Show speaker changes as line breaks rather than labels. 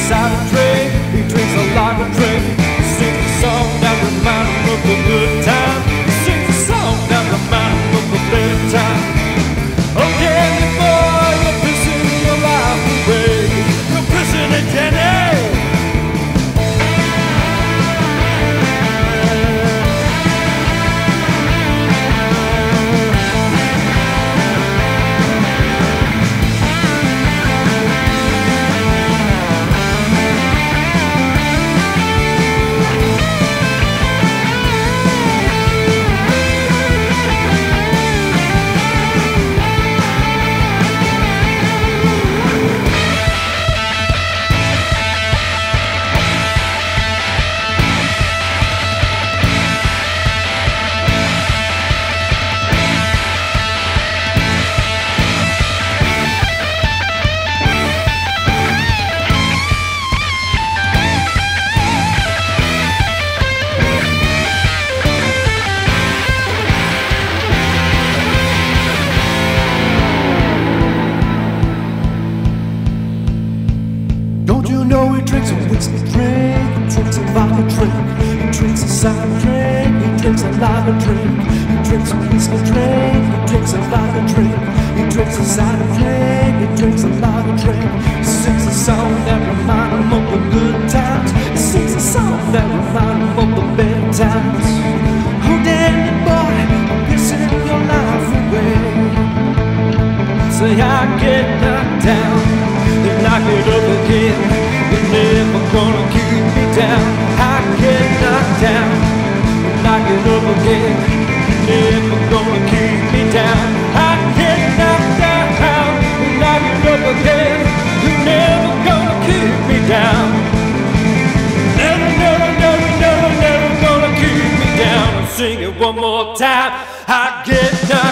cider drink, he drinks a lager drink. He sings a song that reminds him of a good time. He sings a song that reminds him of a better time. Oh Danny boy, you're pissing your life away. You're pissing it, Danny. Don't you know he drinks a whiskey drink, he drinks a vodka drink, he drinks a cider drink, he drinks a lager drink, he drinks a whiskey drink, he drinks a vodka drink, he drinks a cider drink, he drinks a lager drink. He sings a song that reminds him of the good times. He sings a song that reminds him of the bad times. Oh Danny boy, I'm pissing your life away. Say I get knocked down, they knock it up again. You're never gonna keep me down. I get knocked down, they knock it up again. You're never gonna keep me down. I get knocked down, they knock it up again. You're never gonna keep me down. Never, never, never, never, never gonna keep me down. I'll sing it one more time. I get knocked